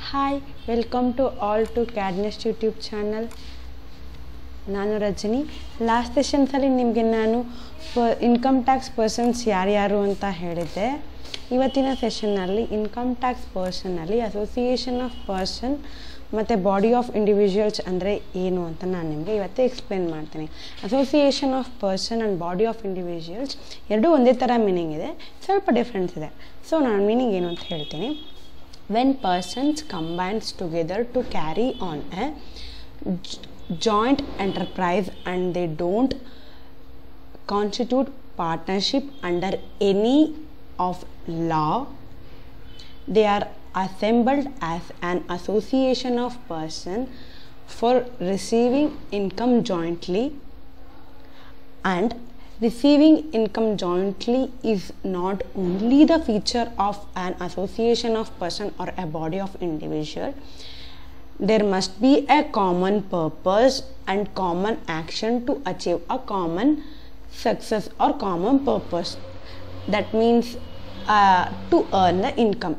Hi, welcome to all to CADNEST YouTube channel. ನಾನು Rajani. Last ಸೆಷನ್ಸಲ್ಲಿ ನಿಮಗೆ ನಾನು ಇನ್ಕಮ್ ಟ್ಯಾಕ್ಸ್ ಪರ್ಸನ್ಸ್ ಯಾರ್ಯಾರು ಅಂತ ಹೇಳಿದ್ದೆ. ಇವತ್ತಿನ ಸೆಷನ್ನಲ್ಲಿ ಇನ್ಕಮ್ ಟ್ಯಾಕ್ಸ್ ಪರ್ಸನ್ನಲ್ಲಿ ಅಸೋಸಿಯೇಷನ್ ಆಫ್ ಪರ್ಸನ್ ಮತ್ತು ಬಾಡಿ ಆಫ್ ಇಂಡಿವಿಜುವಲ್ಸ್ ಅಂದರೆ ಏನು ಅಂತ ನಾನು ನಿಮಗೆ ಇವತ್ತೇ ಎಕ್ಸ್ಪ್ಲೇನ್ ಮಾಡ್ತೀನಿ. Association of person and body of individuals ಎರಡೂ ಒಂದೇ ಥರ ಮೀನಿಂಗ್ ಇದೆ, ಸ್ವಲ್ಪ ಡಿಫ್ರೆನ್ಸ್ ಇದೆ. ಸೊ ನಾನು ಮೀನಿಂಗ್ ಏನು ಅಂತ ಹೇಳ್ತೀನಿ. When persons combines together to carry on a joint enterprise and they don't constitute partnership under any of law, they are assembled as an association of person for receiving income jointly, and receiving income jointly is not only the feature of an association of person or a body of individual. There must be a common purpose and common action to achieve a common success or common purpose. That means to earn the income.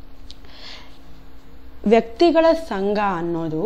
ವ್ಯಕ್ತಿಗಳ ಸಂಘ ಅನ್ನೋದು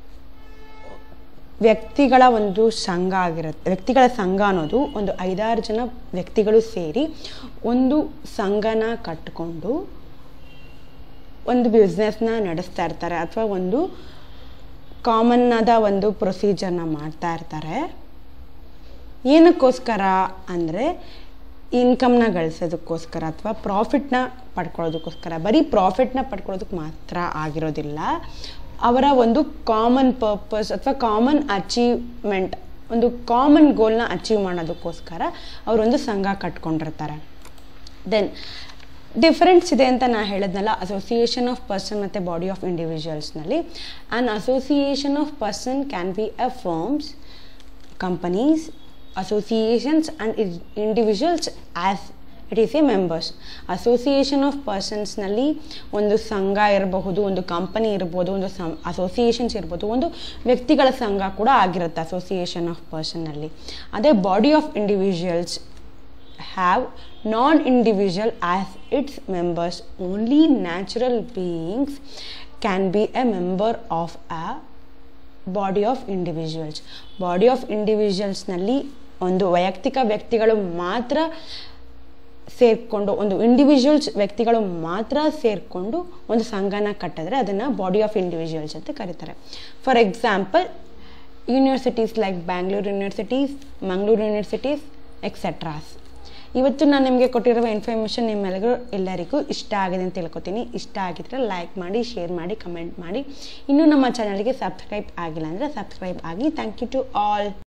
ವ್ಯಕ್ತಿಗಳ ಒಂದು ಸಂಘ ಆಗಿರುತ್ತೆ. ವ್ಯಕ್ತಿಗಳ ಸಂಘ ಅನ್ನೋದು ಒಂದು 5-6 ಜನ ವ್ಯಕ್ತಿಗಳು ಸೇರಿ ಒಂದು ಸಂಘನ ಕಟ್ಟಿಕೊಂಡು ಒಂದು ಬಿಸ್ನೆಸ್ನ ನಡೆಸ್ತಾ ಇರ್ತಾರೆ, ಅಥವಾ ಒಂದು ಕಾಮನ್ ಆದ ಒಂದು ಪ್ರೊಸೀಜರ್ನ ಮಾಡ್ತಾ ಇರ್ತಾರೆ. ಏನಕ್ಕೋಸ್ಕರ ಅಂದರೆ ಇನ್ಕಮ್ನ ಗಳಿಸೋದಕ್ಕೋಸ್ಕರ ಅಥವಾ ಪ್ರಾಫಿಟ್ನ ಪಡ್ಕೊಳ್ಳೋದಕ್ಕೋಸ್ಕರ. ಬರೀ ಪ್ರಾಫಿಟ್ನ ಪಡ್ಕೊಳ್ಳೋದಕ್ಕೆ ಮಾತ್ರ ಆಗಿರೋದಿಲ್ಲ, ಅವರ ಒಂದು ಕಾಮನ್ ಪರ್ಪಸ್ ಅಥವಾ ಕಾಮನ್ ಅಚೀವ್ಮೆಂಟ್, ಒಂದು ಕಾಮನ್ ಗೋಲ್ನ ಅಚೀವ್ ಮಾಡೋದಕ್ಕೋಸ್ಕರ ಅವರೊಂದು ಸಂಘ ಕಟ್ಕೊಂಡಿರ್ತಾರೆ. ದೆನ್ ಡಿಫರೆನ್ಸ್ ಇದೆ ಅಂತ ನಾನು ಹೇಳಿದ್ನಲ್ಲ, ಅಸೋಸಿಯೇಷನ್ ಆಫ್ ಪರ್ಸನ್ ಮತ್ತು ಬಾಡಿ ಆಫ್ ಇಂಡಿವಿಜುವಲ್ಸ್ನಲ್ಲಿ. An association of person can be a firms, companies, associations and individuals as it is a members. Association of ಪರ್ಸನ್ಸ್ನಲ್ಲಿ ಒಂದು ಸಂಘ ಇರಬಹುದು, ಒಂದು ಕಂಪನಿ ಇರ್ಬೋದು, ಒಂದು ಅಸೋಸಿಯೇಷನ್ಸ್ ಇರ್ಬೋದು, ಒಂದು ವ್ಯಕ್ತಿಗಳ ಸಂಘ ಕೂಡ ಆಗಿರುತ್ತೆ ಅಸೋಸಿಯೇಷನ್ ಆಫ್ ಪರ್ಸನ್ನಲ್ಲಿ. ಅದೇ body of individuals have non individual as its members. Only natural beings can be a member of a body of individuals. Body of ಇಂಡಿವಿಜುವಲ್ಸ್ನಲ್ಲಿ ಒಂದು ವೈಯಕ್ತಿಕ ವ್ಯಕ್ತಿಗಳು ಮಾತ್ರ ಸೇರಿಕೊಂಡು, ಒಂದು ಇಂಡಿವಿಜುವಲ್ಸ್ ವ್ಯಕ್ತಿಗಳು ಮಾತ್ರ ಸೇರಿಕೊಂಡು ಒಂದು ಸಂಘನ ಕಟ್ಟಿದ್ರೆ ಅದನ್ನು ಬಾಡಿ ಆಫ್ ಇಂಡಿವಿಜುವಲ್ಸ್ ಅಂತ ಕರೀತಾರೆ. For example, universities like Bangalore universities, Mangaluru universities etceteras. ಇವತ್ತು ನಾನು ನಿಮಗೆ ಕೊಟ್ಟಿರುವ ಇನ್ಫಾರ್ಮೇಷನ್ ಎಲ್ಲರಿಗೂ ಇಷ್ಟ ಆಗಿದೆ ಅಂತ ತಿಳ್ಕೊತೀನಿ. ಇಷ್ಟ ಆಗಿದ್ರೆ ಲೈಕ್ ಮಾಡಿ, ಶೇರ್ ಮಾಡಿ, ಕಮೆಂಟ್ ಮಾಡಿ. ಇನ್ನೂ ನಮ್ಮ ಚಾನಲ್ಗೆ ಸಬ್ಸ್ಕ್ರೈಬ್ ಆಗಿಲ್ಲ ಅಂದರೆ ಸಬ್ಸ್ಕ್ರೈಬ್ ಆಗಿ. Thank you to all.